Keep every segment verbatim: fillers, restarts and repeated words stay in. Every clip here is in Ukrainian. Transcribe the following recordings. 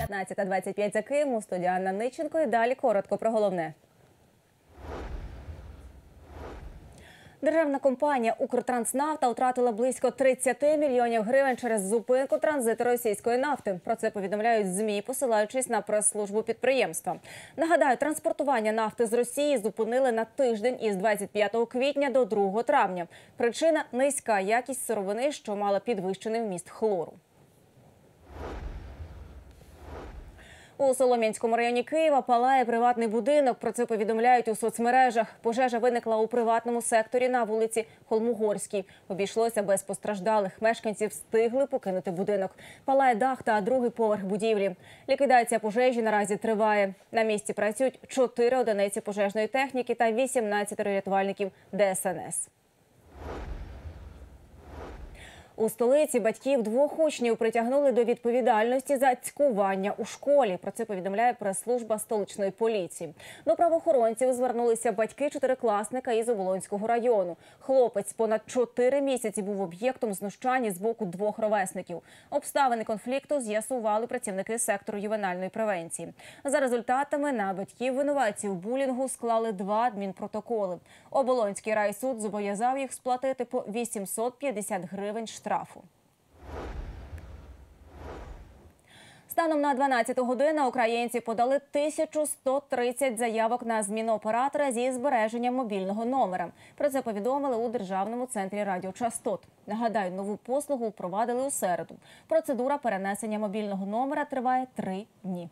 п'ятнадцята двадцять п'ять за Києвом, у студії Анна Ниченко. І далі коротко про головне. Державна компанія «Укртранснафта» втратила близько тридцяти мільйонів гривень через зупинку транзиту російської нафти. Про це повідомляють ЗМІ, посилаючись на прес-службу підприємства. Нагадаю, транспортування нафти з Росії зупинили на тиждень із двадцять п'ятого квітня до другого травня. Причина – низька якість сировини, що мала підвищений вміст хлору. У Солом'янському районі Києва палає приватний будинок. Про це повідомляють у соцмережах. Пожежа виникла у приватному секторі на вулиці Холмогорській. Обійшлося без постраждалих. Мешканці встигли покинути будинок. Палає дах та другий поверх будівлі. Ліквідація пожежі наразі триває. На місці працюють чотири одиниці пожежної техніки та вісімнадцять рятувальників Де Ес Ен Ес. У столиці батьків двох учнів притягнули до відповідальності за цькування у школі. Про це повідомляє прес-служба столичної поліції. До правоохоронців звернулися батьки чотирикласника із Оболонського району. Хлопець понад чотири місяці був об'єктом знущання з боку двох ровесників. Обставини конфлікту з'ясували працівники сектору ювенальної превенції. За результатами на батьків винуватців булінгу склали два адмінпротоколи. Оболонський райсуд зобов'язав їх сплатити по вісімсот п'ятдесят гривень штрафу. штрафу. Станом на дванадцяту годину українці подали тисячу сто тридцять заявок на зміну оператора зі збереженням мобільного номера. Про це повідомили у Державному центрі радіочастот. Нагадаю, нову послугу впровадили у середу. Процедура перенесення мобільного номера триває три дні.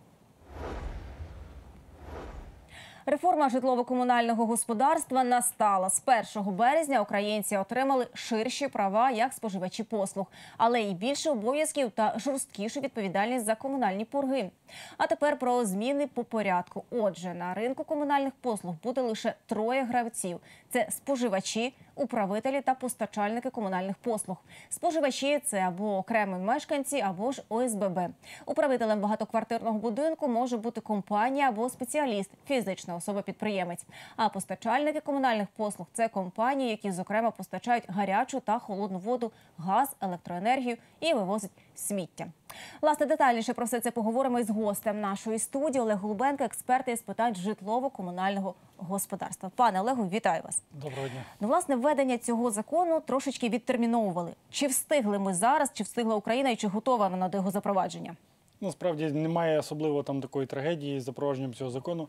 Реформа житлово-комунального господарства настала. З першого березня українці отримали ширші права як споживачі послуг, але й більше обов'язків та жорсткішу відповідальність за комунальні борги. А тепер про зміни по порядку. Отже, на ринку комунальних послуг буде лише троє гравців. Це споживачі, управителі та постачальники комунальних послуг. Споживачі – це або окремі мешканці, або ж О С Б Б. Управителем багатоквартирного будинку може бути компанія або спеціаліст, фізична особа-підприємець. А постачальники комунальних послуг – це компанії, які, зокрема, постачають гарячу та холодну воду, газ, електроенергію і вивозять сміття. Власне, детальніше про все це поговоримо із гостем нашої студії Олег Голубенко, експерт із питань житлово-комунального господарства. Пане Олегу, вітаю вас. Доброго дня. Ну, власне, введення цього закону трошечки відтерміновували. Чи встигли ми зараз, чи встигла Україна і чи готова вона до його запровадження? Насправді немає особливо там такої трагедії з запровадженням цього закону.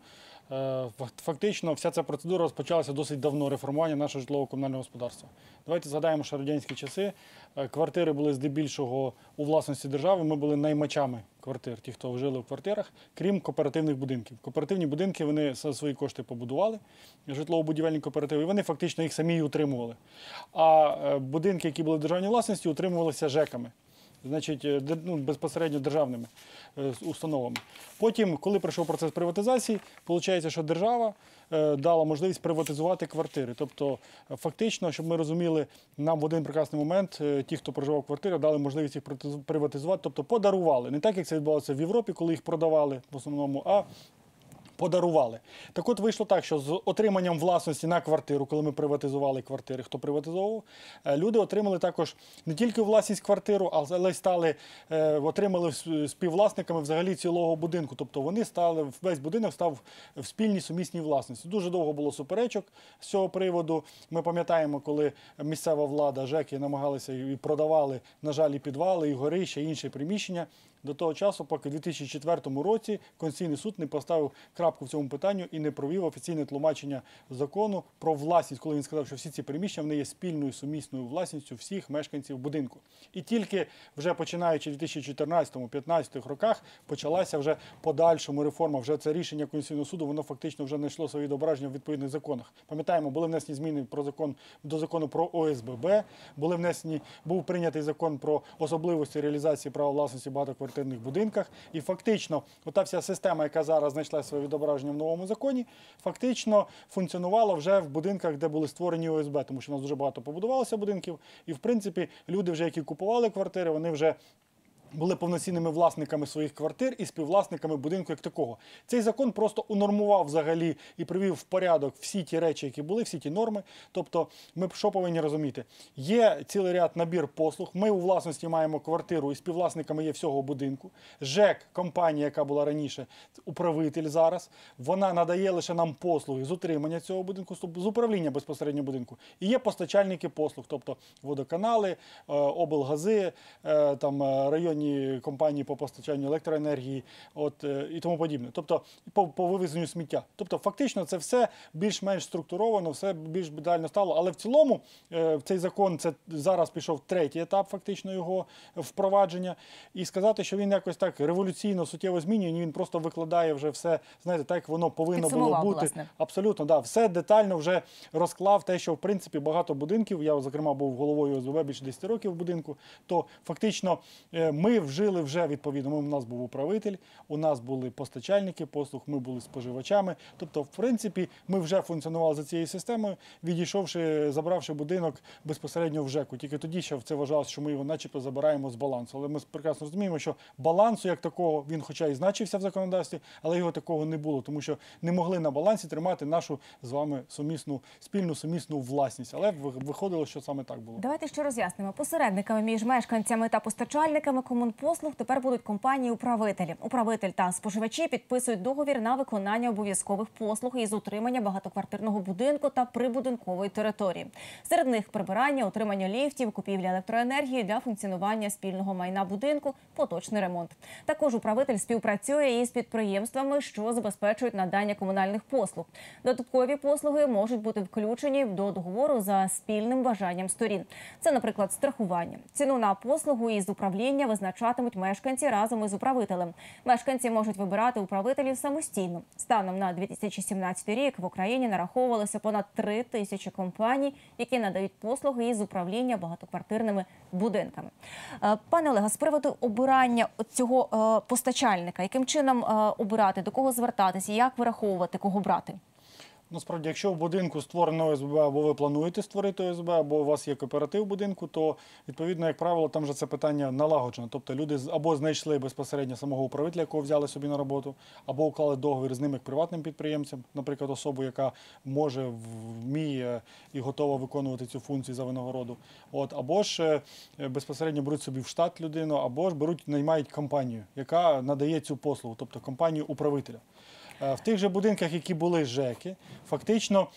Фактично, вся ця процедура розпочалася досить давно, реформування нашого житлово-комунального господарства. Давайте згадаємо, що радянські часи квартири були здебільшого у власності держави, ми були наймачами квартир, ті, хто жили в квартирах, крім кооперативних будинків. Кооперативні будинки вони за свої кошти побудували, житлово-будівельні кооперативи, і вони фактично їх самі і утримували. А будинки, які були в державній власності, утримувалися ЖЕКами. Значить, ну, безпосередньо державними установами. Потім, коли пройшов процес приватизації, виходить, що держава дала можливість приватизувати квартири. Тобто, фактично, щоб ми розуміли, нам в один прекрасний момент ті, хто проживав в квартирах, дали можливість їх приватизувати, тобто подарували. Не так, як це відбувалося в Європі, коли їх продавали в основному, а подарували. Так от вийшло так, що з отриманням власності на квартиру, коли ми приватизували квартири, хто приватизовував, люди отримали також не тільки власність квартиру, але й стали, отримали співвласниками взагалі цілого будинку. Тобто вони стали, весь будинок став в спільній сумісній власності. Дуже довго було суперечок з цього приводу. Ми пам'ятаємо, коли місцева влада, ЖЕКи намагалися і продавали, на жаль, і підвали, і горища, і інші приміщення. До того часу, поки в дві тисячі четвертому році Конституційний суд не поставив крапку в цьому питанню і не провів офіційне тлумачення закону про власність, коли він сказав, що всі ці приміщення вони є спільною сумісною власністю всіх мешканців будинку. І тільки вже починаючи в дві тисячі чотирнадцятому - дві тисячі п'ятнадцятому роках почалася вже подальшому реформа. Вже це рішення Конституційного суду, воно фактично вже знайшло своє відображення в відповідних законах. Пам'ятаємо, були внесені зміни про закон, до закону про О С Б Б, були внесені, був прийнятий закон про особливості реалізації права власності багатоквартирних будинках. І фактично, ота вся система, яка зараз знайшла своє відображення в новому законі, фактично функціонувала вже в будинках, де були створені О С Б, тому що у нас дуже багато побудувалося будинків. І, в принципі, люди вже, які купували квартири, вони вже були повноцінними власниками своїх квартир і співвласниками будинку як такого. Цей закон просто унормував взагалі і привів в порядок всі ті речі, які були, всі ті норми. Тобто ми що повинні розуміти? Є цілий ряд набір послуг. Ми у власності маємо квартиру і співвласниками є всього будинку. ЖЕК, компанія, яка була раніше, управитель зараз, вона надає лише нам послуги з утримання цього будинку, з управління безпосередньо будинку. І є постачальники послуг, тобто водоканали, облгази, там районні компанії по постачанню електроенергії, от, і тому подібне. Тобто по, по вивезенню сміття. Тобто фактично це все більш-менш структуровано, все більш ідеально стало. Але в цілому е, цей закон, це зараз пішов третій етап фактично його впровадження. І сказати, що він якось так революційно, суттєво змінює, ні, він просто викладає вже все, знаєте, так як воно повинно було бути. Власне. Абсолютно, да. Все детально вже розклав те, що в принципі багато будинків, я, зокрема, був головою О С Б Б більше десяти років в будинку, то фактично е, ми вжили вже відповідно. Ми, у нас був управитель, у нас були постачальники послуг, ми були споживачами. Тобто, в принципі, ми вже функціонували за цією системою, відійшовши, забравши будинок безпосередньо в ЖЕКу. Тільки тоді ще це вважалося, що ми його начебто забираємо з балансу. Але ми прекрасно розуміємо, що балансу як такого, він хоча і значився в законодавстві, але його такого не було, тому що не могли на балансі тримати нашу з вами сумісну, спільну сумісну власність. Але виходило, що саме так було. Давайте ще роз'яснимо. Посередниками між мешканцями та постачальниками комунпослуг тепер будуть компанії-управителі. Управитель та споживачі підписують договір на виконання обов'язкових послуг із утримання багатоквартирного будинку та прибудинкової території. Серед них прибирання, утримання ліфтів, купівля електроенергії для функціонування спільного майна будинку, поточний ремонт. Також управитель співпрацює із підприємствами, що забезпечують надання комунальних послуг. Додаткові послуги можуть бути включені до договору за спільним бажанням сторін. Це, наприклад, страхування. Ціну на послугу із управління визначатимуть мешканці разом із управителем. Мешканці можуть вибирати управителів самостійно. Станом на дві тисячі сімнадцятий рік в Україні нараховувалося понад три тисячі компаній, які надають послуги із управління багатоквартирними будинками. Пане Олега, з приводу обирання цього постачальника, яким чином обирати, до кого звертатися, як вираховувати, кого брати? Насправді, якщо в будинку створено О С Б Б, або ви плануєте створити О С Б Б, або у вас є кооператив в будинку, то, відповідно, як правило, там вже це питання налагоджено. Тобто люди або знайшли безпосередньо самого управителя, якого взяли собі на роботу, або уклали договір з ним як приватним підприємцем, наприклад, особу, яка може, вміє і готова виконувати цю функцію за винагороду. От, або ж безпосередньо беруть собі в штат людину, або ж беруть, наймають компанію, яка надає цю послугу, тобто компанію управителя. В тих же будинках, які були ЖЕКи, фактично,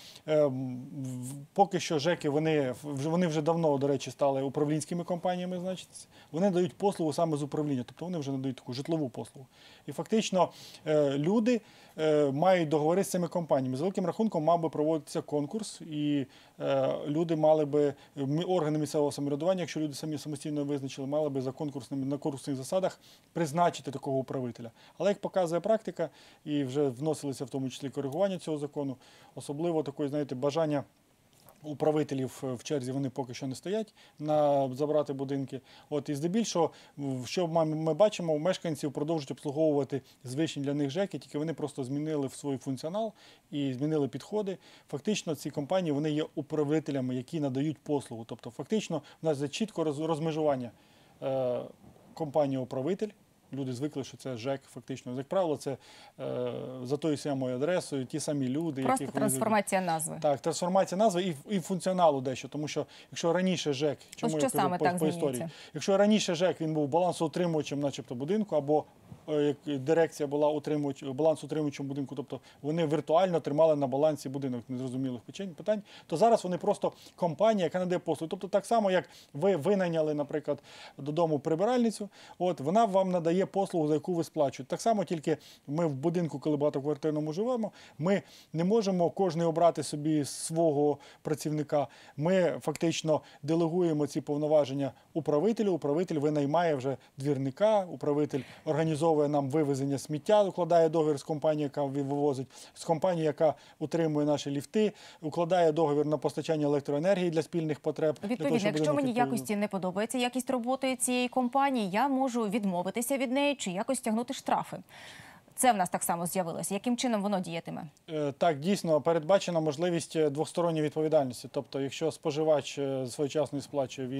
поки що ЖЕКи, вони, вони вже давно, до речі, стали управлінськими компаніями, значить, вони дають послугу саме з управління, тобто вони вже надають таку житлову послугу. І фактично люди мають договори з цими компаніями. З великим рахунком мав би проводитися конкурс, і люди мали би, органи місцевого самоврядування, якщо люди самі самостійно визначили, мали би за конкурсними, на конкурсних засадах призначити такого управителя. Але, як показує практика, і вже вносилися в тому числі коригування цього закону, особливо такої, знаєте, бажання управителів в черзі вони поки що не стоять на забрати будинки. От, і здебільшого, що ми бачимо, мешканців продовжують обслуговувати звичні для них ЖЕКи, тільки вони просто змінили в свій функціонал і змінили підходи. Фактично ці компанії, вони є управителями, які надають послугу. Тобто фактично у нас є чітко розмежування е, компанія-управитель. Люди звикли, що це ЖЕК, фактично. Як правило, це е, за тою самою адресою, ті самі люди. Просто яких трансформація вони... назви. Так, трансформація назви і, і функціоналу дещо. Тому що, якщо раніше ЖЕК, чому що я кажу саме по, так по історії, якщо раніше ЖЕК, він був балансоутримувачем, начебто, будинку, або як дирекція була утримувач, балансоутримувачем будинку, тобто вони віртуально тримали на балансі будинок незрозумілих питань, то зараз вони просто компанія, яка надає послуги. Тобто так само, як ви винайняли, наприклад, додому прибиральницю, от вона вам надає послугу, за яку ви сплачуєте. Так само, тільки ми в будинку, коли багатоквартирному живемо, ми не можемо кожен обрати собі свого працівника. Ми фактично делегуємо ці повноваження управителю, управитель винаймає вже двірника, управитель організовує нам вивезення сміття, укладає договір з компанією, яка вивозить, з компанією, яка утримує наші ліфти, укладає договір на постачання електроенергії для спільних потреб. Відповідно, якщо мені якості не подобається якість роботи цієї компанії, я можу відмовитися від неї чи якось тягнути штрафи. Це в нас так само з'явилося. Яким чином воно діятиме? Так, дійсно, передбачена можливість двосторонньої відповідальності. Тобто, якщо споживач своєчасно сплачує, він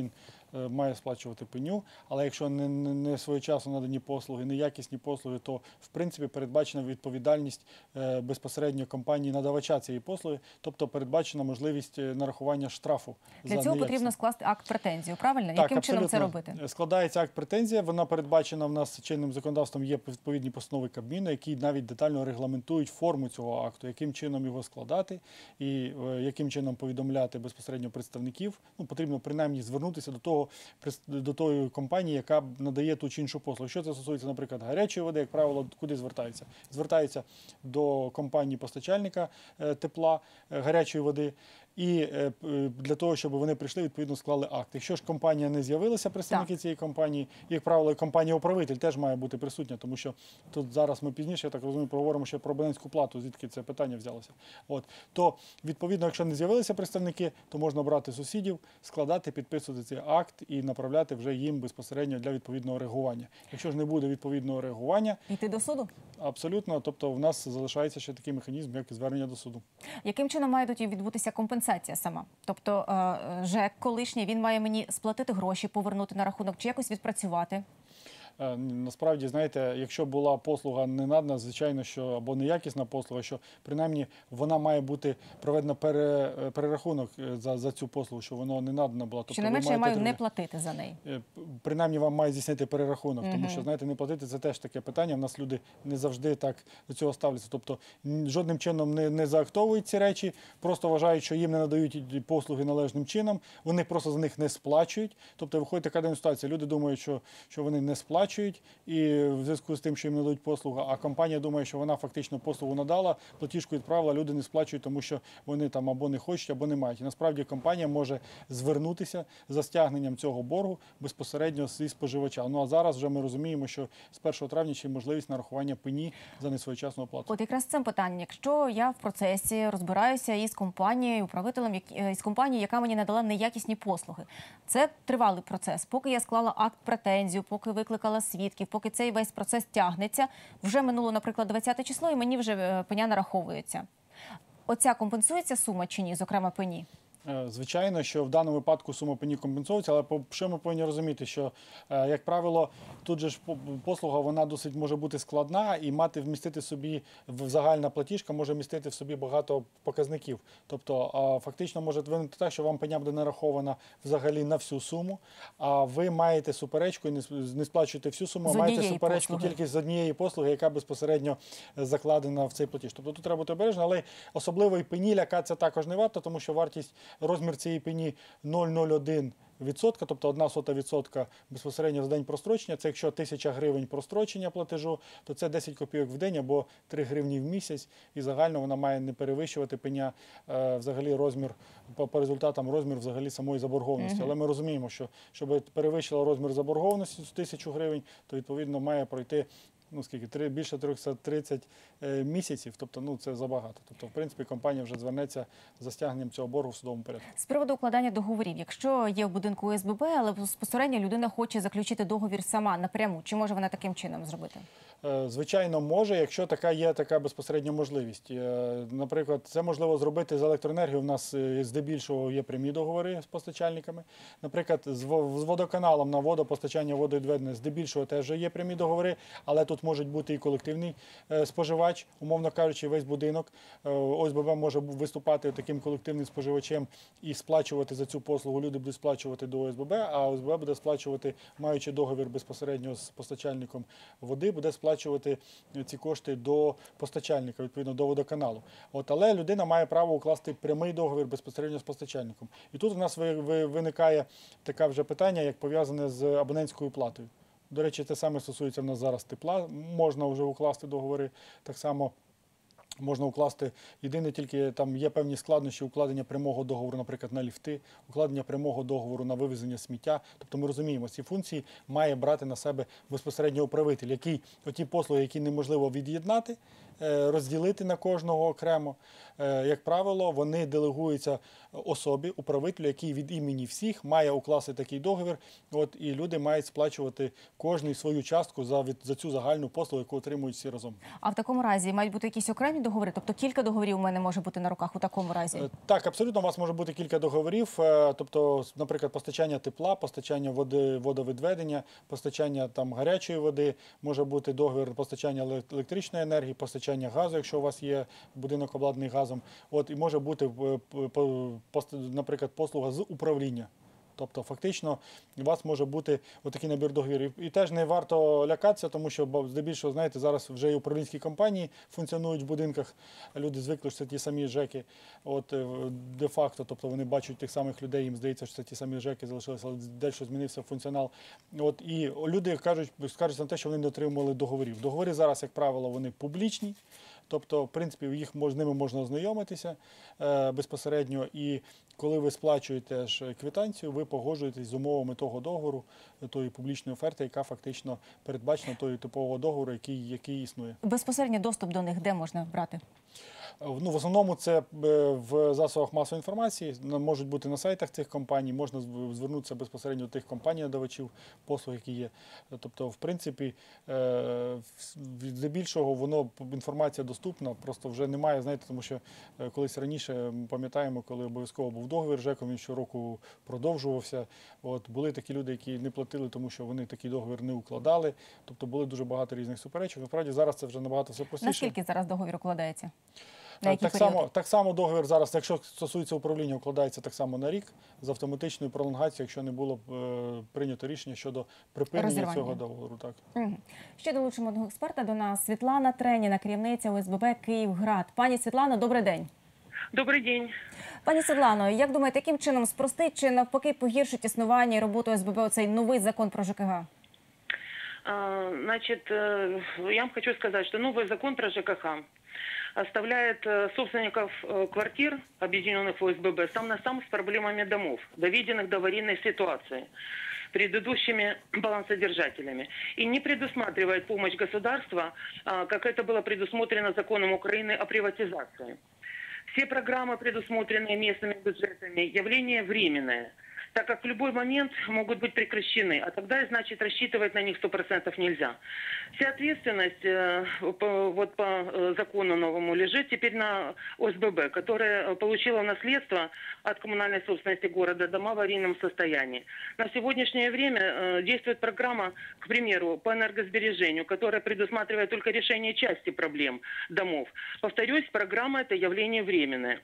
е, має сплачувати пеню. Але якщо не, не, не своєчасно надані послуги, неякісні послуги, то в принципі передбачена відповідальність е, безпосередньо компанії надавача цієї послуги, тобто передбачена можливість е, нарахування штрафу. Для за цього неякісне. потрібно скласти акт претензію, правильно? Так, Яким чином це абсолютно. робити? Складається акт претензія, вона передбачена в нас чинним законодавством, є відповідні постанови Кабміну, які навіть детально регламентують форму цього акту, яким чином його складати і е, яким чином повідомляти безпосередньо представників. Ну, потрібно принаймні звернутися до того, до тої компанії, яка надає ту чи іншу послугу. Що це стосується, наприклад, гарячої води, як правило, куди звертаються? Звертаються до компанії-постачальника е, тепла, е, гарячої води. І е, для того, щоб вони прийшли, відповідно склали акт. Якщо ж компанія не з'явилася, представники Так. цієї компанії, і, як правило, компанія-управитель теж має бути присутня, тому що тут зараз ми пізніше, я так розумію, поговоримо ще про абонентську плату, звідки це питання взялося. От. То, відповідно, якщо не з'явилися представники, то можна брати сусідів, складати, підписувати цей акт і направляти вже їм безпосередньо для відповідного реагування. Якщо ж не буде відповідного реагування, Йти до суду? абсолютно, тобто в нас залишається ще такий механізм, як звернення до суду. Яким чином має тоді відбутися компенсація сама? Тобто е, ЖЕК колишній, він має мені сплатити гроші, повернути на рахунок чи якось відпрацювати? Е, Насправді, знаєте, якщо була послуга не надана, звичайно, що або неякісна послуга, що принаймні вона має бути проведена пере, перерахунок за, за цю послугу, що воно не надана була. Тобто, Щонайменше я маю не платити за неї. Е, Принаймні вам мають здійснити перерахунок, тому Мгм. що, знаєте, не платити – це теж таке питання. В нас люди не завжди так до цього ставляться. Тобто н- жодним чином не, не заактовують ці речі, просто вважають, що їм не надають послуги належним чином, вони просто за них не сплачують. Тобто виходить така дивна ситуація. Люди думають, що, що вони не сплачують, і в зв'язку з тим, що їм надають послугу, а компанія думає, що вона фактично послугу надала, платіжку відправила, люди не сплачують, тому що вони там або не хочуть, або не мають. І насправді компанія може звернутися за стягненням цього боргу безпосередньо зі споживача. Ну а зараз вже ми розуміємо, що з першого травня ще є можливість нарахування пені за несвоєчасну оплату. От якраз з цим питанням. Якщо я в процесі розбираюся із компанією, управителем як- е, із компанії, яка мені надала неякісні послуги, це тривалий процес. Поки я склала акт претензію, поки викликала свідків, поки цей весь процес тягнеться, вже минуло, наприклад, двадцяте число, і мені вже е, пеня нараховується. Оця компенсується сума чи ні, зокрема пені? Е, Звичайно, що в даному випадку сума пені компенсується, але по- що ми повинні розуміти, що, е, як правило, тут же ж по- послуга, вона досить може бути складна і мати вмістити собі, в загальна платіжка може містити в собі багато показників. Тобто, а, фактично може виникнути так, що вам пеня буде нарахована взагалі на всю суму, а ви маєте суперечку і не с- не сплачуєте всю суму, а З маєте однієї суперечку послуги. тільки з однієї послуги, яка безпосередньо е, закладена в цей платіж. Тобто тут треба бути обережно, але особливо і пені лякатися також не варто, тому що вартість, розмір цієї пені нуль цілих нуль один відсотка, тобто одна сота відсотка безпосередньо за день прострочення. Це якщо тисяча гривень прострочення платежу, то це десять копійок в день або три гривні в місяць. І загально вона має не перевищувати пеня е, взагалі розмір, по, по результатам розмір взагалі самої заборгованості. Мгм. Але ми розуміємо, що щоб перевищила розмір заборгованості з тисячу гривень, то відповідно має пройти ну скільки, три, більше триста тридцять е, місяців, тобто ну це забагато. Тобто, в принципі, компанія вже звернеться за стягненням цього боргу в судовому порядку. З приводу укладання договорів, якщо є в будинку О С Б Б, але безпосередньо людина хоче заключити договір сама напряму, чи може вона таким чином зробити? Е, Звичайно, може, якщо така є така безпосередня можливість. Е, Наприклад, це можливо зробити з електроенергією. У нас е, здебільшого є прямі договори з постачальниками. Наприклад, з во- з водоканалом на водопостачання, водовідведення здебільшого теж є прямі договори, але тут можуть бути і колективний е, споживач, умовно кажучи, весь будинок. Е, О С Б Б може бу- виступати таким колективним споживачем і сплачувати за цю послугу. Люди будуть сплачувати до О С Б Б, а О С Б Б буде сплачувати, маючи договір безпосередньо з постачальником води, буде сплачувати ці кошти до постачальника, відповідно до водоканалу. От, але людина має право укласти прямий договір безпосередньо з постачальником. І тут у нас ви- ви- виникає таке вже питання, як пов'язане з абонентською платою. До речі, те саме стосується в нас зараз тепла. Можна вже укласти договори так само. Можна укласти, єдине тільки там є певні складнощі укладення прямого договору, наприклад, на ліфти, укладення прямого договору на вивезення сміття. Тобто ми розуміємо, ці функції має брати на себе безпосередньо управитель, який оті послуги, які неможливо від'єднати, е, розділити на кожного окремо. Е, Як правило, вони делегуються особі, управителю, який від імені всіх має укласти такий договір. От, і люди мають сплачувати кожний свою частку за, від, за цю загальну послугу, яку отримують всі разом. А в такому разі мають бути якісь окремі договори? Тобто кілька договорів у мене може бути на руках у такому разі? Е, Так, абсолютно, у вас може бути кілька договорів, е, тобто, наприклад, постачання тепла, постачання води, водовідведення, постачання там гарячої води, може бути договір постачання еле- електричної енергії, постачання газу, якщо у вас є будинок обладнаний газом. От, і може бути, е, п- по- пост- наприклад, послуга з управління. Тобто, фактично, у вас може бути отакий набір договорів. І теж не варто лякатися, тому що бо, здебільшого, знаєте, зараз вже і управлінські компанії функціонують в будинках. Люди звикли, що це ті самі ЖЕКи, от е, де-факто, тобто вони бачать тих самих людей, їм здається, що це ті самі ЖЕКи залишилися, але дещо змінився функціонал. От, і люди кажуть, скажуть на те, що вони не отримували договорів. Договори зараз, як правило, вони публічні. Тобто, в принципі, їх мож, з ними можна ознайомитися е, безпосередньо. І коли ви сплачуєте ж квитанцію, ви погоджуєтесь з умовами того договору, тої публічної оферти, яка фактично передбачена тої типового договору, який, який існує. Безпосередньо доступ до них де можна брати? Ну, в основному це е, в засобах масової інформації, на- можуть бути на сайтах цих компаній, можна зв- звернутися безпосередньо до тих компаній-надавачів послуг, які є. Тобто, в принципі, е, в- здебільшого воно, п- інформація доступна, просто вже немає, знаєте, тому що е, колись раніше, ми пам'ятаємо, коли обов'язково був договір з ЖЕКом, він щороку продовжувався. От, були такі люди, які не платили, тому що вони такий договір не укладали. Тобто, були дуже багато різних суперечок. Насправді, зараз це вже набагато все простіше. Наскільки зараз договір укладається? На які Так періоди? само, так само договір зараз, якщо стосується управління, укладається так само на рік з автоматичною пролонгацією, якщо не було б е, прийнято рішення щодо припинення Розірвання. цього договору. Так. Мгм. Ще долучимо одного експерта до нас. Світлана Треніна, керівниця О С Б Б «Київград». Пані Світлано, добрий день. Добрый день. Пані Світлано, як думаєте, яким чином спростить чи навпаки погіршить існування і роботу О С Б Б оцей новий закон про Ж К Г? А, Значит, э, я вам хочу сказать, что новый закон про Ж К Х оставляет э, собственников э, квартир, объединенных в О С Б Б, сам на сам с проблемами домов, доведенных до аварийной ситуации предыдущими балансодержателями, и не предусматривает помощь государства, а, как это было предусмотрено законом Украины о приватизации. Все программы, предусмотренные местными бюджетами, явление временное, так как в любой момент могут быть прекращены, а тогда, значит, рассчитывать на них сто процентов нельзя. Вся ответственность э, по, вот по э, закону новому лежит теперь на О С Б Б, которая получила в наследство от коммунальной собственности города дома в аварийном состоянии. На сегодняшнее время э, действует программа, к примеру, по энергосбережению, которая предусматривает только решение части проблем домов. Повторюсь, программа – это явление временное.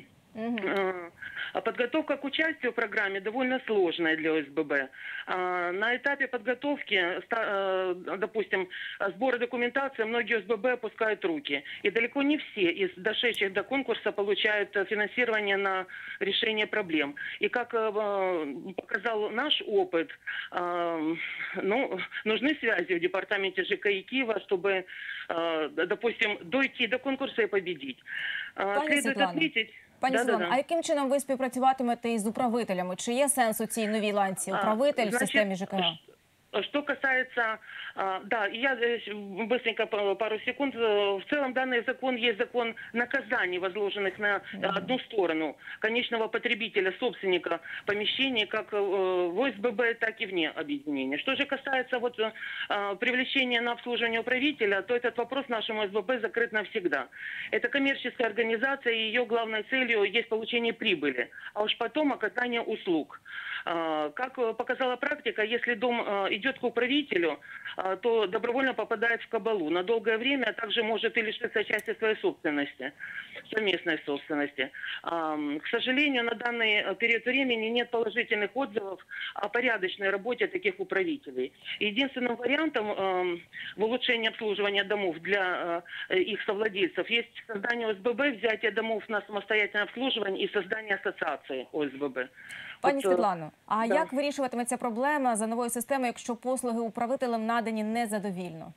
Э, А подготовка к участию в программе довольно сложная для О С Б Б. А, На этапе подготовки, ста- э, допустим, сбора документации, многие О С Б Б опускают руки. И далеко не все из дошедших до конкурса получают э, финансирование на решение проблем. И как э, показал наш опыт, э, ну, нужны связи в департаменте Ж К И Киева, чтобы, э, допустим, дойти до конкурса и победить. Э, Пані Следует Світлано, отметить... Пані Да-да-да. Світлано, а яким чином ви співпрацюватимете із управителями? Чи є сенс у цій новій ланці? Управитель в Значит, системі Ж К Г? Что касается, а, да, и я э, быстренько па- пару секунд. Э, В целом данный закон есть закон наказаний, возложенных на э, одну сторону конечного потребителя, собственника помещений, как э, в О С Б Б, так и вне объединения. Что же касается вот э, а, привлечения на обслуживание управителя, то этот вопрос нашему О С Б Б закрыт навсегда. Это коммерческая организация, и ее главной целью есть получение прибыли, а уж потом оказание услуг. А, Как э, показала практика, если дом э, идет к управителю, а, то добровольно попадает в кабалу. На долгое время, а также может и лишиться части своей собственности, совместной собственности. А, м, К сожалению, на данный э, период времени нет положительных отзывов о порядочной работе таких управителей. Единственным вариантом э, в улучшении обслуживания домов для э, их совладельцев есть создание О С Б Б, взятие домов на самостоятельное обслуживание и создание ассоциации О С Б Б. Пані От, е, Світлано, а да. як вирішуватиметься проблема за новою системою, якщо послуги управителям надані незадовільно?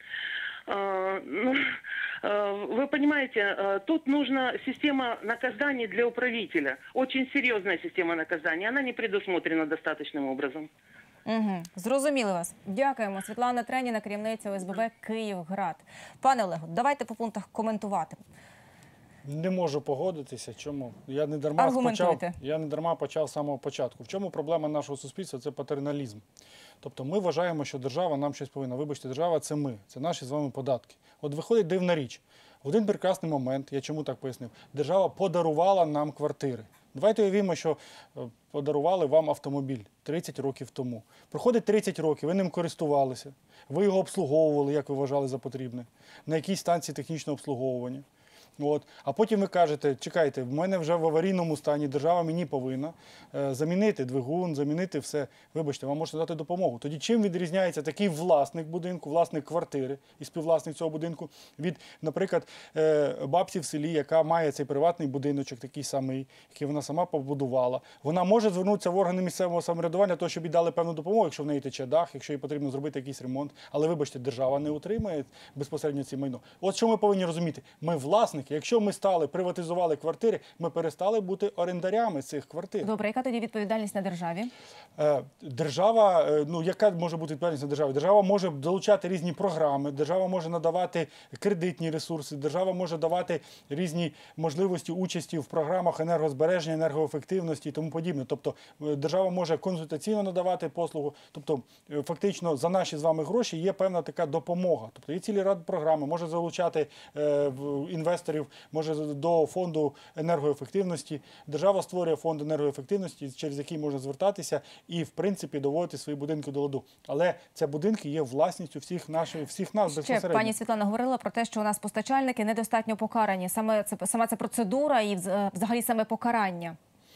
А, ну, а, Вы понимаете, а, тут нужна система наказаний для управителя. Очень серьезная система наказаний. Она не предусмотрена достаточным образом. Угу. Зрозуміли вас. Дякуємо. Світлана Треніна, керівниця О С Б Б «Київград». Пане Олегу, давайте по пунктах коментувати. Не можу погодитися. Чому? Я не дарма почав, Аргументуйте. я не дарма почав з самого початку. В чому проблема нашого суспільства? Це патерналізм. Тобто ми вважаємо, що держава нам щось повинна. Вибачте, держава – це ми, це наші з вами податки. От виходить дивна річ. В один прекрасний момент, я чому так пояснив, держава подарувала нам квартири. Давайте уявімо, що е, подарували вам автомобіль тридцять років тому. Проходить тридцять років, ви ним користувалися, ви його обслуговували, як ви вважали за потрібне, на якійсь станції технічного обслуговування. От. А потім ви кажете, чекайте, в мене вже в аварійному стані, держава мені повинна е, замінити двигун, замінити все. Вибачте, вам можете дати допомогу. Тоді чим відрізняється такий власник будинку, власник квартири і співвласник цього будинку від, наприклад, е, бабці в селі, яка має цей приватний будиночок, такий самий, який вона сама побудувала. Вона може звернутися в органи місцевого самоврядування, того, щоб їй дали певну допомогу, якщо в неї тече дах, якщо їй потрібно зробити якийсь ремонт. Але, вибачте, держава не утримує безпосередньо ці майно. От що ми повинні розуміти. Ми власники. Якщо ми стали, приватизували квартири, ми перестали бути орендарями цих квартир. Добре, яка тоді відповідальність на державі? Е, Держава, е, ну яка може бути відповідальність на державі? Держава може долучати різні програми, держава може надавати кредитні ресурси, держава може давати різні можливості участі в програмах енергозбереження, енергоефективності і тому подібне. Тобто е, держава може консультаційно надавати послугу. Тобто е, фактично за наші з вами гроші є певна така допомога. Тобто є цілі ряд програми, може залучати е, в- інвесторів, може до фонду енергоефективності. Держава створює фонд енергоефективності, через який можна звертатися і, в принципі, доводити свої будинки до ладу. Але ці будинки є власністю всіх наших, всіх нас Ще безпосередньо. пані Світлана говорила про те, що у нас постачальники недостатньо покарані. Саме це сама ця процедура і вз- взагалі саме покарання.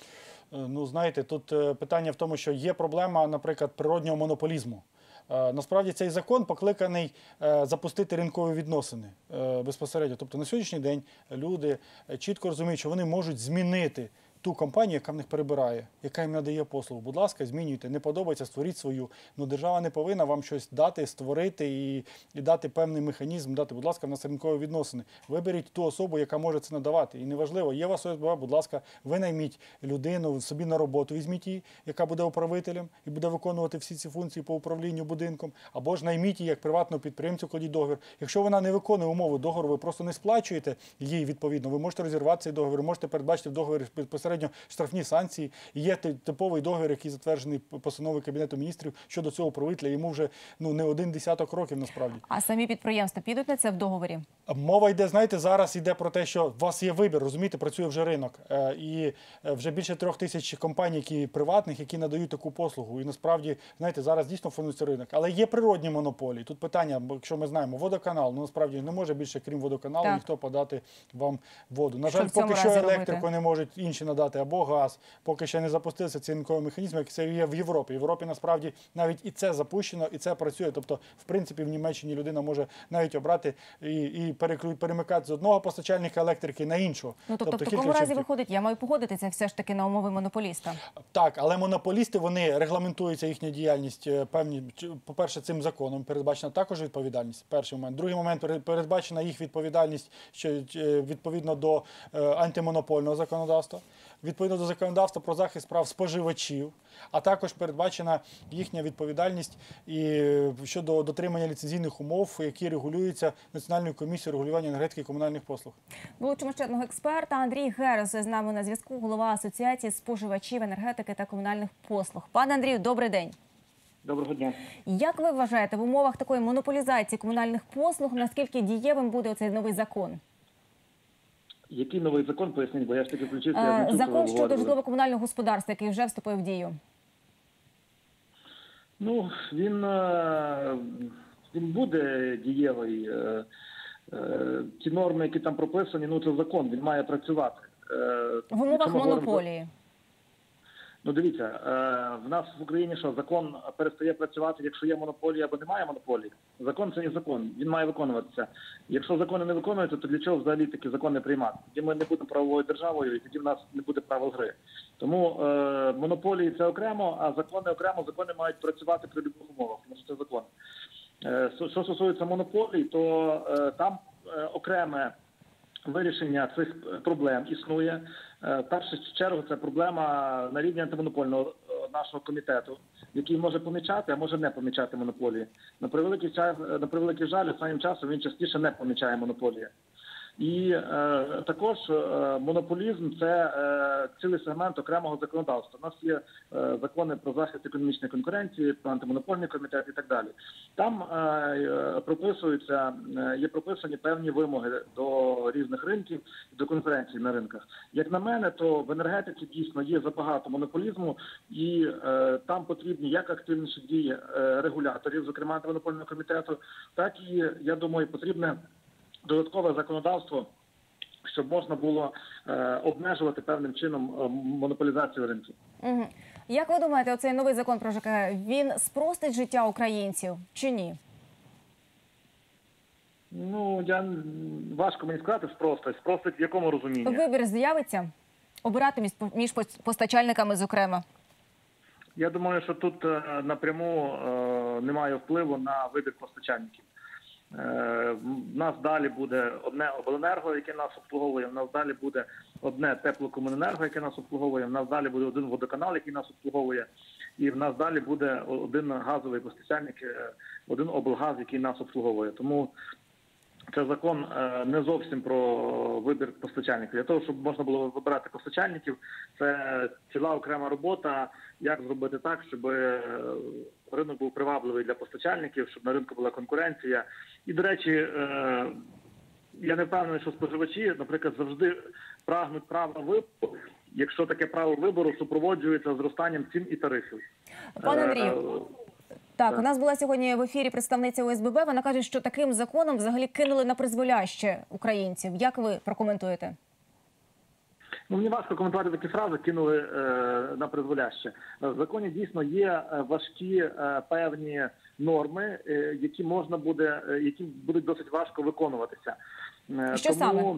Е, Ну, знаєте, тут е, питання в тому, що є проблема, наприклад, природнього монополізму. Е, Насправді цей закон покликаний е, запустити ринкові відносини е, безпосередньо. Тобто на сьогоднішній день люди е, чітко розуміють, що вони можуть змінити ту компанію, яка в них перебирає, яка їм надає послугу. Будь ласка, змінюйте. Не подобається, створіть свою. Ну, держава не повинна вам щось дати, створити і, і дати певний механізм, дати, будь ласка, в нас ринкові відносини. Виберіть ту особу, яка може це надавати. І неважливо, є у вас ОСББ, будь ласка, винайміть людину собі на роботу, візьміть її, яка буде управителем і буде виконувати всі ці функції по управлінню будинком, або ж найміть її як приватного підприємцю, кладіть договір. Якщо вона не виконує умови договору, ви просто не сплачуєте їй відповідно, ви можете розірвати цей договір, ви можете передбачити в договорі безпосередньо штрафні санкції. І є ти- типовий договір, який затверджений постановою Кабінету міністрів щодо цього управителя. Йому вже ну, не один десяток років насправді. А самі підприємства підуть на це в договорі? Мова йде, знаєте, зараз йде про те, що у вас є вибір, розумієте, працює вже ринок. Е, І е, вже більше трьох тисяч компаній, які приватних, які надають таку послугу. І насправді, знаєте, зараз дійсно формується ринок. Але є природні монополії. Тут питання, бо якщо ми знаємо, водоканал, ну насправді не може більше, крім водоканалу, Так. ніхто подати вам воду. На Що жаль, в цьому поки що разі електрику робити? не можуть інші надати, або газ. Поки ще не запустився цей ринковий механізм, як це є в Європі. В Європі насправді навіть і це запущено, і це працює. Тобто, в принципі, в Німеччині людина може навіть обрати і, і переклю- перемикати з одного постачальника електрики на іншого. Ну, тобто, в кілька такому разі чортів. виходить, я маю погодитися все ж таки на умови монополіста. Так, але монополісти, вони регламентуються їхня діяльність е, певні, чи- по-перше, цим законом передбачена також відповідальність. Перший момент. Другий момент перед- передбачена їх відповідальність що, е, відповідно до е, антимонопольного законодавства, відповідно до законодавства про захист прав споживачів, а також передбачена їхня відповідальність і е, щодо дотримання ліцензійних умов, які регулюються Національною комісією регулювання енергетики і комунальних послуг. Долучимо ще одного експерта. Андрій Герус з нами на зв'язку, голова Асоціації споживачів енергетики та комунальних послуг. Пане Андрію, добрий день. Доброго дня. Як ви вважаєте, в умовах такої монополізації комунальних послуг, наскільки дієвим буде оцей новий закон? Який новий закон, поясніть, бо я ж таки включився. я Е, не чув, Закон коли ви щодо говорили. житлово-комунального господарства, який вже вступив в дію. Ну, він, е, він буде дієвий. Е, е, Ті норми, які там прописані, ну це закон, він має працювати. Е, В умовах якщо ми говоримо про- монополії. Ну дивіться, е, в нас в Україні що, закон перестає працювати, якщо є монополія або немає монополії? Закон – це не закон, він має виконуватися. Якщо закони не виконуються, то для чого взагалі такі закони приймати? Тоді ми не будемо правовою державою і тоді в нас не буде права гри. Тому е, монополії – це окремо, а закони окремо, закони мають працювати при будь-яких умовах, тому що це закон. Е, що що стосується монополій, то е, там е, окреме вирішення цих проблем існує. Е, В першу чергу це проблема на рівні антимонопольного е, нашого комітету, який може помічати, а може не помічати монополії. На превеликий час, на превеликий жаль, останнім часом він частіше не помічає монополії. І е, також е, монополізм – це е, цілий сегмент окремого законодавства. У нас є е, закони про захист економічної конкуренції, про антимонопольний комітет і так далі. Там е, е, прописуються, е, є прописані певні вимоги до різних ринків, до конкуренції на ринках. Як на мене, то в енергетиці дійсно є забагато монополізму, і е, там потрібні як активніші дії е, регуляторів, зокрема антимонопольного комітету, так і, я думаю, потрібне додаткове законодавство, щоб можна було е, обмежувати певним чином е, монополізацію ринків. Угу. Як ви думаєте, оцей новий закон про ЖКГ, він спростить життя українців чи ні? Ну, я важко мені сказати спростить. Спростить в якому розумінні? Вибір з'явиться? Обирати між, між постачальниками, зокрема? Я думаю, що тут е, напряму е, немає впливу на вибір постачальників. Е, в нас далі буде одне обленерго, яке нас обслуговує, в нас далі буде одне теплокомуненерго, яке нас обслуговує, в нас далі буде один водоканал, який нас обслуговує, і в нас далі буде один газовий постачальник, е, один облгаз, який нас обслуговує. Тому це закон е, не зовсім про вибір постачальників. Для того, щоб можна було вибирати постачальників, це ціла окрема робота, як зробити так, щоб е, ринок був привабливий для постачальників, щоб на ринку була конкуренція. І, до речі, е, я не впевнений, що споживачі, наприклад, завжди прагнуть права вибору, якщо таке право вибору супроводжується зростанням цін і тарифів. Пане Андрію, так, Так. у нас була сьогодні в ефірі представниця О С Б Б. Вона каже, що таким законом взагалі кинули на призволяще українців. Як ви прокоментуєте? Ну, мені важко коментувати такі фрази, кинули е, на призволяще. В законі дійсно є важкі е, певні норми, е, які можна буде, е, які будуть досить важко виконуватися. Е, Що саме?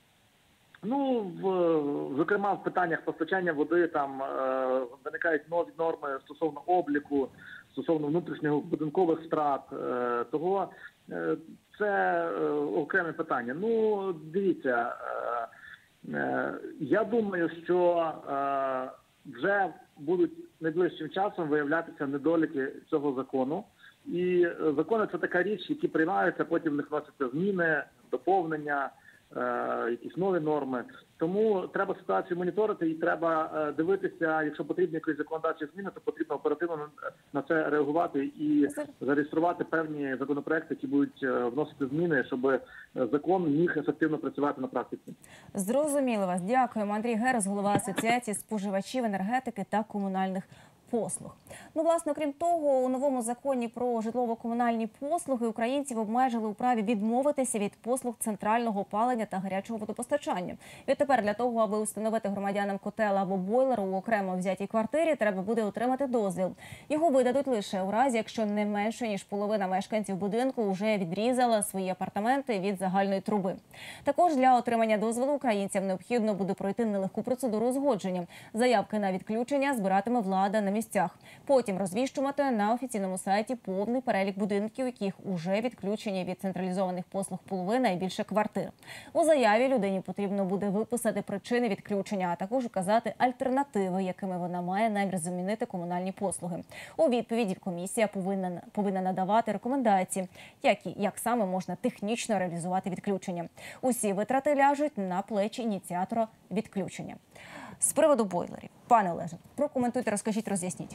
Ну, в, зокрема, в питаннях постачання води там е, виникають нові норми стосовно обліку, стосовно внутрішнього будинкових втрат. Е, того е, це е, окреме питання. Ну, дивіться, е, е, я думаю, що е, вже будуть найближчим часом виявлятися недоліки цього закону. І закони – це така річ, які приймаються, потім в них вносяться зміни, доповнення, якісь нові норми. Тому треба ситуацію моніторити і треба дивитися, якщо потрібні якісь законодавчі зміни, то потрібно оперативно на це реагувати і зареєструвати певні законопроекти, які будуть вносити зміни, щоб закон міг ефективно працювати на практиці. Зрозуміло вас. Дякуємо. Андрій Герус, голова Асоціації споживачів енергетики та комунальних послуг. Ну, власне, крім того, у новому законі про житлово-комунальні послуги українців обмежили у праві відмовитися від послуг центрального опалення та гарячого водопостачання. Відтепер для того, аби установити громадянам котел або бойлер у окремо взятій квартирі, треба буде отримати дозвіл. Його видадуть лише у разі, якщо не менше, ніж половина мешканців будинку вже відрізала свої апартаменти від загальної труби. Також для отримання дозволу українцям необхідно буде пройти нелегку процедуру узгодження. Заявки на відключення збиратиме влада на місцях. Потім розвіщувати на офіційному сайті повний перелік будинків, яких уже відключені від централізованих послуг половина і більше квартир. У заяві людині потрібно буде виписати причини відключення, а також указати альтернативи, якими вона має намір замінити комунальні послуги. У відповіді комісія повинна, повинна надавати рекомендації, як, і, як саме можна технічно реалізувати відключення. Усі витрати ляжуть на плечі ініціатора відключення. З приводу бойлерів. Пане Олеже, прокоментуйте, розкажіть, роз'ясніть.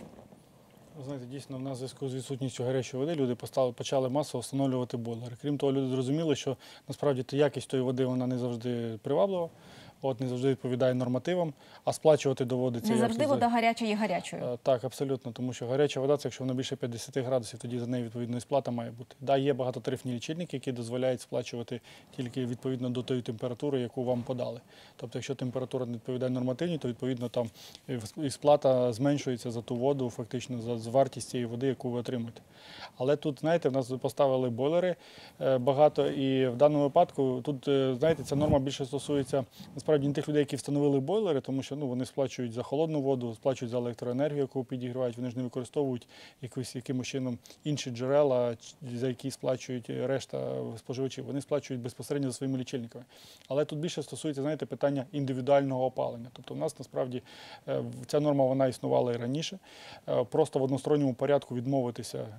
Ви знаєте, дійсно, в нас в зв'язку з відсутністю гарячої води люди постали, почали масово встановлювати бойлери. Крім того, люди зрозуміли, що насправді якість тої води вона не завжди приваблива, от, не завжди відповідає нормативам, а сплачувати доводиться. Не завжди як... вода гаряча є гарячою. Так, абсолютно, тому що гаряча вода, це якщо вона більше п'ятдесят градусів, тоді за неї відповідно і сплата має бути. Да, є багатотарифні лічильники, які дозволяють сплачувати тільки відповідно до тої температури, яку вам подали. Тобто, якщо температура не відповідає нормативній, то відповідно там і сплата зменшується за ту воду, фактично за вартість цієї води, яку ви отримуєте. Але тут, знаєте, в нас поставили бойлери багато, і в даному випадку тут, знаєте, ця норма більше стосується насправді не тих людей, які встановили бойлери, тому що ну, вони сплачують за холодну воду, сплачують за електроенергію, яку підігрівають, вони ж не використовують якось, якимось чином інші джерела, за які сплачують решта споживачів. Вони сплачують безпосередньо за своїми лічильниками. Але тут більше стосується, знаєте, питання індивідуального опалення. Тобто у нас насправді ця норма вона існувала і раніше. Просто в односторонньому порядку відмовитися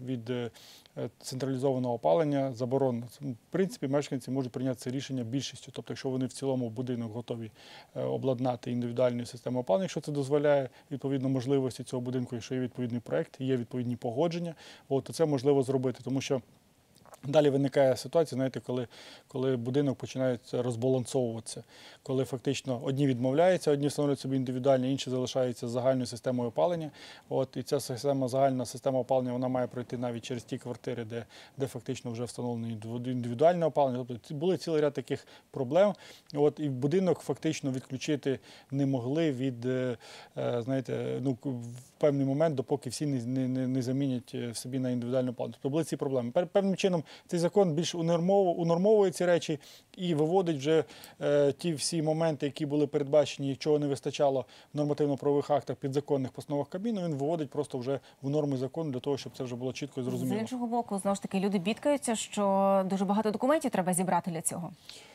від е, централізованого опалення заборонено. В принципі, мешканці можуть прийняти це рішення більшістю. Тобто, якщо вони в цілому будинок готові е, обладнати індивідуальну систему опалення, якщо це дозволяє відповідно можливості цього будинку, якщо є відповідний проект, є відповідні погодження, от, то це можливо зробити, тому що далі виникає ситуація, знаєте, коли, коли будинок починає розбалансовуватися, коли фактично одні відмовляються, одні встановлюють собі індивідуальні, інші залишаються з загальною системою опалення. От, і ця система, загальна система опалення, вона має пройти навіть через ті квартири, де, де фактично вже встановлено індивідуальне опалення. Тобто були цілий ряд таких проблем. От, і будинок фактично відключити не могли від, знаєте, ну, в певний момент, допоки всі не, не, не замінять в собі на індивідуальне опалення. Тобто були ці проблеми. Певним чином цей закон більш унормовує ці речі і виводить вже е, ті всі моменти, які були передбачені, чого не вистачало в нормативно-правових актах, підзаконних постановах Кабміну, він виводить просто вже в норми закону для того, щоб це вже було чітко і зрозуміло. З іншого боку, знову ж таки, люди бідкаються, що дуже багато документів треба зібрати для цього.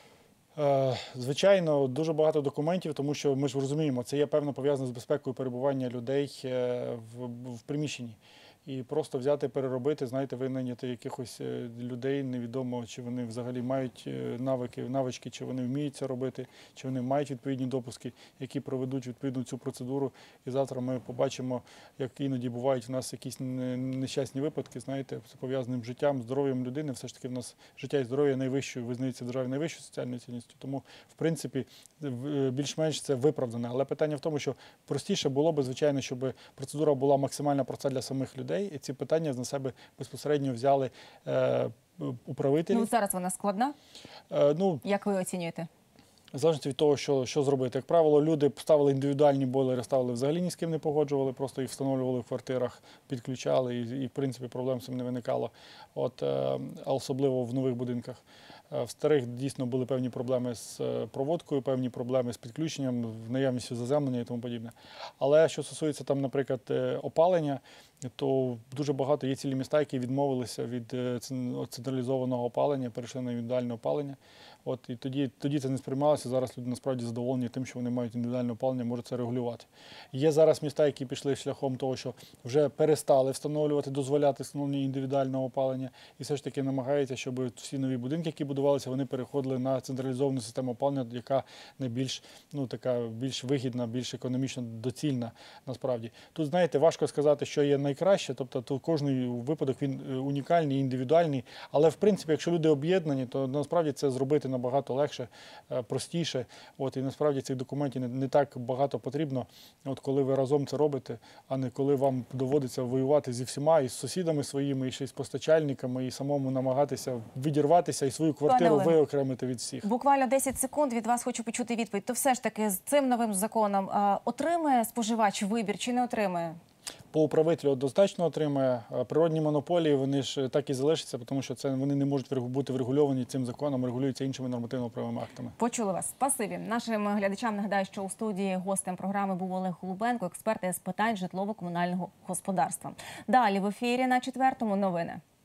Звичайно, дуже багато документів, тому що ми ж розуміємо, це є певно пов'язане з безпекою перебування людей в, в приміщенні. І просто взяти, переробити, знаєте, винайняти якихось людей, невідомо, чи вони взагалі мають навики, навички, чи вони вміють це робити, чи вони мають відповідні допуски, які проведуть відповідну цю процедуру. І завтра ми побачимо, як іноді бувають в нас якісь нещасні випадки, знаєте, з пов'язаним життям, здоров'ям людини. Все ж таки в нас життя і здоров'я найвищою, визнається державою найвищою соціальною цінністю. Тому, в принципі, більш-менш це виправдане. Але питання в тому, що простіше було б, звичайно, щоб процедура була максимально проста для самих людей. І ці питання на себе безпосередньо взяли е, управителі. Ну, зараз вона складна? Е, ну, Як ви оцінюєте? В залежності від того, що, що зробити. Як правило, люди ставили індивідуальні бойлери, ставили взагалі ні з ким не погоджували, просто їх встановлювали в квартирах, підключали і, і в принципі, проблем з цим не виникало, от, е, а особливо в нових будинках. В старих дійсно були певні проблеми з проводкою, певні проблеми з підключенням, наявністю заземлення і тому подібне. Але що стосується там, наприклад, опалення, то дуже багато є цілі міста, які відмовилися від централізованого опалення, перейшли на індивідуальне опалення. От, і тоді, тоді це не сприймалося. Зараз люди насправді задоволені тим, що вони мають індивідуальне опалення, можуть це регулювати. Є зараз міста, які пішли шляхом того, що вже перестали встановлювати, дозволяти встановлення індивідуального опалення, і все ж таки намагаються, щоб всі нові будинки, які будувалися, вони переходили на централізовану систему опалення, яка найбільш, ну, така, більш вигідна, більш економічно доцільна насправді. Тут, знаєте, важко сказати, що є найкраще, тобто тут кожний випадок він унікальний, індивідуальний, але в принципі, якщо люди об'єднані, то насправді це зробити набагато легше, простіше. От, і насправді цих документів не, не так багато потрібно, от, коли ви разом це робите, а не коли вам доводиться воювати зі всіма, і з сусідами своїми, і ще й з постачальниками, і самому намагатися відірватися і свою квартиру виокремити від всіх. Буквально десять секунд від вас хочу почути відповідь. То все ж таки з цим новим законом а, отримає споживач вибір чи не отримає? По управителю однозначно отримає. Природні монополії, вони ж так і залишаться, тому що це вони не можуть бути врегульовані цим законом, регулюються іншими нормативно-правовими актами. Почули вас. Спасибі. Нашим глядачам нагадаю, що у студії гостем програми був Олег Голубенко, експерт з питань житлово-комунального господарства. Далі в ефірі на четвертому новини.